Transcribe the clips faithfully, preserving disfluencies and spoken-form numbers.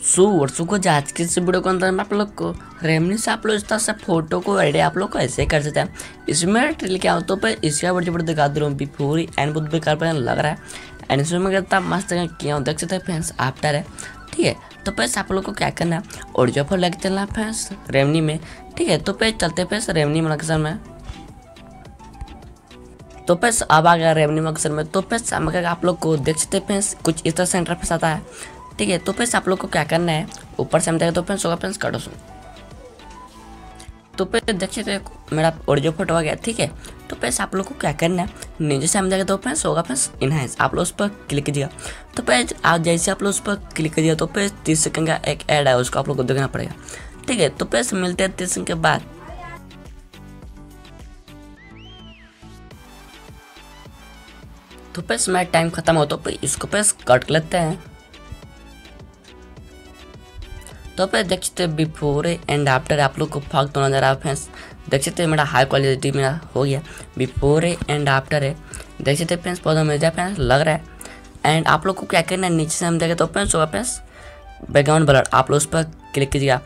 सो वर्षों को आज के इस वीडियो के अंदर मैं आप लोग को रेमनी से आप लोग इस तरह से फोटो को एडिट आप लोग को ऐसे कर सकते हैं। इसमें ट्रिल क्या होता है तो इसका बड़ी बड़ी दिखा दे रहा हूँ बिफोर एंड बहुत बेकार पर लग रहा है एंड इसमें मैं कहता मस्त किया हूँ देख सकते हैं फ्रेंड्स आफ्टर है। ठीक है तो पैसे आप लोग को क्या करना है और जो पर लेके चलना है फ्रेंड्स रेमनी में। ठीक है तो पे चलते पैसे रेमनी में में तो पैस अब आ गया रेमनी मकसद में। तो पैस आप लोग को देख सकते पैस कुछ इस तरह से इंटरफेस आता है। ठीक है तो पैसे आप लोग को क्या करना है ऊपर से हम देखें तो पेंस होगा पेंस काटो सुन तो पैसे देख सकते मेरा ऑडियो फोटो आ गया। ठीक है तो पैसे आप लोग को क्या करना है नीचे से हम देखें तो पेंस होगा पेंस इनहांस आप लोग उस पर क्लिक कीजिएगा। तो पैसे आप जैसे आप लोग उस पर क्लिक कीजिएगा तो पैसे तीस सेकंड का एक ऐड है उसको आप लोग को देखना पड़ेगा। ठीक है तो पैसे मिलते हैं तीस सेकंड के बाद। तो पैसे मेरा टाइम खत्म हो तो पे इसको पैसे कट लेते हैं। तो पे देख सकते बिफोर एंड आफ्टर आप लोग को फर्क तो नजर आ फ्रेंड्स देख सकते मेरा हाई क्वालिटी मेरा हो गया बिफोर एंड आफ्टर है देख सकते फ्रेंड्स पौधा मिल जाए फ्रेंड्स लग रहा है। एंड आप लोग को क्या करना है नीचे से हम देखें तो फ्रेंड्स होगा फ्रेंड्स बैकग्राउंड ब्लर आप लोग उस पर क्लिक कीजिएगा।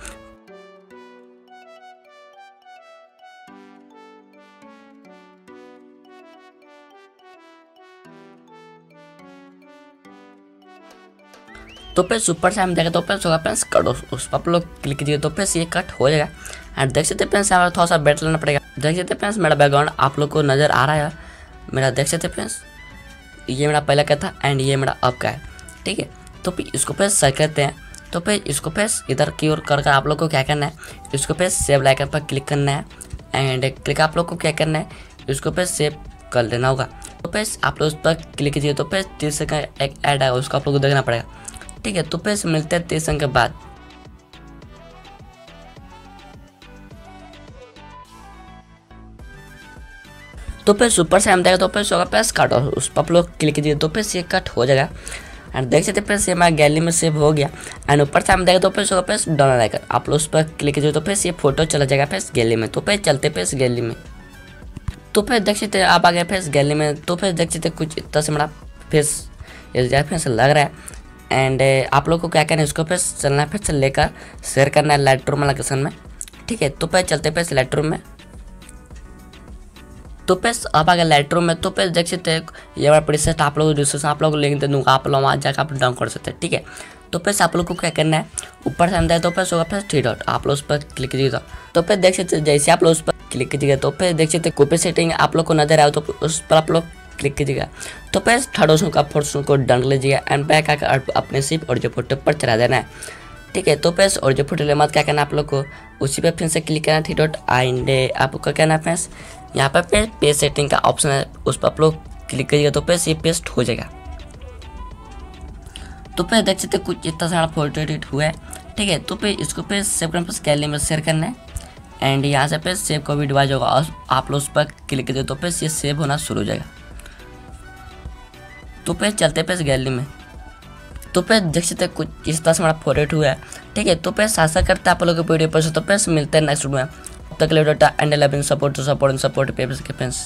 तो पैसे ऊपर से हम देखें तो पैसे होगा पेंस कट उस पर आप लोग क्लिक कीजिए तो पैसे ये कट हो जाएगा। एंड देख सकते पेंस हमारा थोड़ा सा बेट लेना पड़ेगा। देख सकते पेंस मेरा बैकग्राउंड आप लोग को नज़र आ रहा है मेरा देख सकते पेंस ये मेरा पहला का था एंड ये मेरा अब का है। ठीक है तो फिर इसको पैस सही करते हैं। तो फिर इसको पैस इधर की ओर कर कर आप लोग को क्या करना है इसको पैस सेव लाइकन पर क्लिक करना है एंड क्लिक आप लोग को क्या करना है इसको पैस सेव कर लेना होगा। तो पैस आप लोग उस पर क्लिक कीजिए तो पैस तीस सेकंड एक ऐड है उसको आप लोग को देखना पड़ेगा। ठीक है तो पैसे मिलते हैं तीस के बाद। तो पैसे ऊपर से हम देखें तो पैसे होगा पैसे काटो उस पर आप लोग क्लिक कीजिए तो पैसे ये कट हो जाएगा। एंड देख सकते पैसे हमारा गैलरी में सेव हो गया। एंड ऊपर से हम देखें तो पैसे होगा पैसे डाउनलोड आएगा आप लोग उस पर क्लिक कीजिए तो पैसे ये फोटो चला जाएगा पैसे गैलरी में। तो पैसे चलते पैसे गैलरी में तो फिर देख सकते आप आ गए फेस गैलरी में। तो फिर देख सकते कुछ इतना से हमारा फेस फेस लग रहा है। एंड आप लोग को क्या करना है इसको पे चलना है फिर से लेकर शेयर करना है लाइट रूम लोकेशन में। ठीक है तो पे चलते पे लाइट रूम में। तो पे अब आ गया लाइट रूम में। तो पे देख सकते हैं ये वाला प्रीसेट आप लोग डिस्क्रिप्शन आप लोग को लिंक दे दूँगा आप लोग वहाँ जाकर आप डाउन कर सकते हैं। ठीक है तो पे आप लोग को क्या करना है ऊपर से अंदर तो पे होगा फिर थ्री डॉट आप लोग उस पर क्लिक कीजिएगा। तो पे देख सकते जैसे आप लोग उस पर क्लिक कीजिएगा तो पे देख सकते कॉपी सेटिंग आप लोग को नजर आए तो उस पर आप लोग क्लिक कीजिएगा। तो पे थर्ड ऑप्शन का फोर्थ ऑप्शन को डन लीजिएगा एंड बैक आकर अपने सिर्फ और जो फोटो पर चला देना है। ठीक है तो पे और जो फोटो ले मत क्या करना आप लोग को उसी पे फिर से क्लिक करना थ्री डॉट एंड आपको क्या करना है फ्रेंड्स यहाँ पर पे पेज सेटिंग का ऑप्शन है उस पर आप लोग क्लिक करिएगा तो पे ये पेस्ट हो जाएगा। तो पे देख सकते कुछ इतना सारा फोटो एडिट हुआ है। ठीक है तो पे इसको पे सेव करना पे गैलरी में शेयर करना है एंड यहाँ से पे सेव का भी डिवाइस होगा और आप लोग उस पर क्लिक करिए तो पे ये सेव होना शुरू हो जाएगा। तो पे चलते पे गैलरी में। तो पे देख सकते कुछ इस तरह से हमारा फोटो हुआ है। ठीक है तो पे आशा करते हैं आप लोगों को वीडियो पसंद तो पे मिलते हैं नेक्स्ट वीडियो में। तब तक के लिए data and eleven support support support पे